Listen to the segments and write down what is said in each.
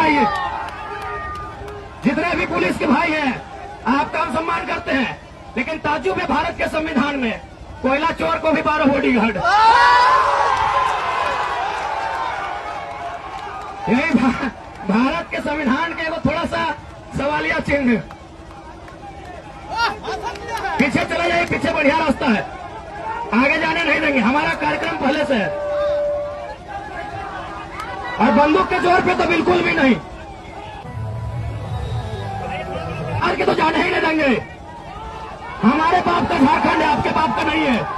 जाइए। जितने भी पुलिस के भाई हैं, आपका हम सम्मान करते हैं, लेकिन ताज्जुब है भारत के संविधान में कोयला चोर को भी 12 बॉडीगार्ड। यही भारत के संविधान के वो थोड़ा सा सवालिया चिन्ह। पीछे चला जाइए, पीछे बढ़िया रास्ता है, आगे जाने नहीं देंगे। हमारा कार्यक्रम पहले से है और बंदूक के जोर पे तो बिल्कुल भी नहीं। आगे तो जाने ही नहीं देंगे। हमारे बाप का झारखंड है, आपके बाप का नहीं है।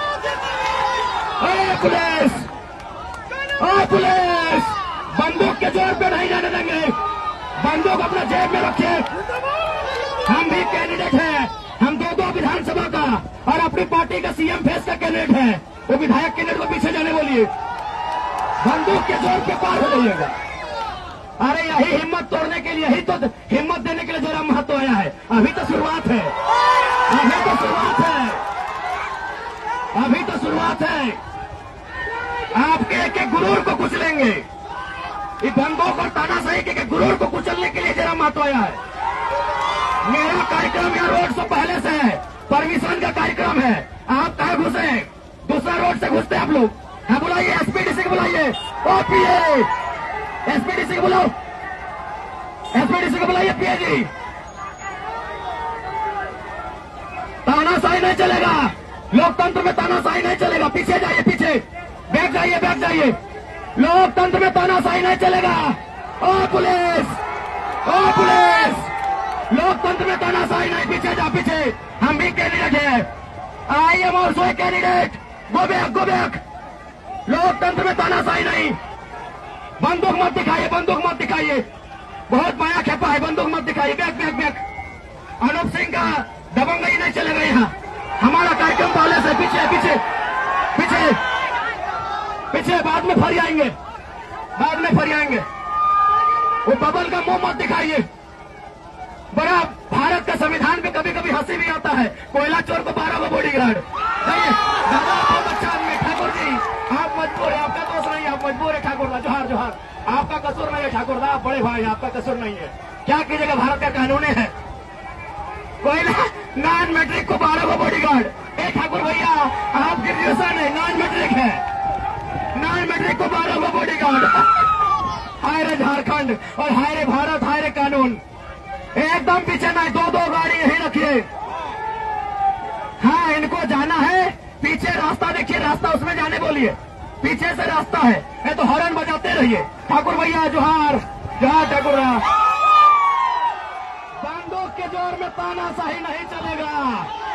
ओए पुलिस, ओए पुलिस, बंदूक के जोर पे नहीं जाने देंगे। बंदूक अपना जेब में रखिए। हम भी कैंडिडेट हैं, हम दो विधानसभा का और अपनी पार्टी का सीएम फेस का कैंडिडेट है। वो विधायक कैंडिडेट को पीछे जाने बोलिए, बंदूक के जोर पे पार हो जाइएगा। अरे यही हिम्मत तोड़ने के लिए, यही तो हिम्मत देने के लिए जरा महत्व आया है। अभी तो शुरुआत है, अभी तो शुरुआत है, अभी तो शुरुआत है। आपके एक गुरूर को कुचलेंगे। ये बंदूक और तानाशाही के गुरूर को कुचलने के लिए जरा महत्व आया है। मेरा कार्यक्रम यहाँ रोड से पहले से है, परमिशन का कार्यक्रम है। आप कहाँ घुसे? दूसरा रोड से घुसते आप लोग। हाँ बुलाइए, एसपीडीसी को बुलाइए। ओपीए, एसपीडीसी को बुलाओ, एसपीडीसी को बुलाइए। पीए जी, तानाशाही नहीं चलेगा, लोकतंत्र में तानाशाही नहीं चलेगा। पीछे जाइए, पीछे बैठ जाइए, बैठ जाइए। लोकतंत्र में तानाशाही नहीं चलेगा। ओ पुलिस, ओ पुलिस, लोकतंत्र में तानाशाही नहीं। पीछे जा, पीछे। हम भी कैंडिडेट है। I am also a candidate. Go back, go back. लोकतंत्र में तानाशाही नहीं। बंदूक मत दिखाइए, बंदूक मत दिखाइए। बहुत माया खेपा है, बंदूक मत दिखाइए। Back, back, back. Anoop Singh का दबंगई नहीं चलेगा यहाँ। हमारा कार्यक्रम पहले से। पीछे, पीछे, पीछे, पीछे। बाद में फर आएंगे, बाद में फर आएंगे। वो बबल का मुंह मत दिखाइए। बड़ा भारत का संविधान पे कभी कभी हंसी भी आता है। कोयला चोर को 12 बॉडीगार्ड। दादा बहुत अच्छा आदमी। ठाकुर जी आप मजबूर है, आपका दोष नहीं है, आप मजबूर है। ठाकुर दा जोहार, जोहार। आपका कसूर नहीं है ठाकुर दा, आप बड़े भाई, आपका कसूर नहीं है। क्या कीजिएगा, भारत का कानून है। कोयला नॉन मैट्रिक को 12 बॉडीगार्ड। ए ठाकुर भैया, आप ग्रेजुएशन है, नॉन मैट्रिक है, नॉन मैट्रिक को 12 बॉडीगार्ड। हाय रे झारखंड और हाय रे भारत, हाय रे कानून। एकदम पीछे नहीं, दो गाड़ी यहीं रखिए। हाँ, इनको जाना है। पीछे रास्ता देखिए, रास्ता उसमें जाने बोलिए। पीछे से रास्ता है, ये तो हॉर्न बजाते रहिए। ठाकुर भैया जोहार, जोहार ठाकुर। बंदूक के जोर में तानाशाही नहीं चलेगा।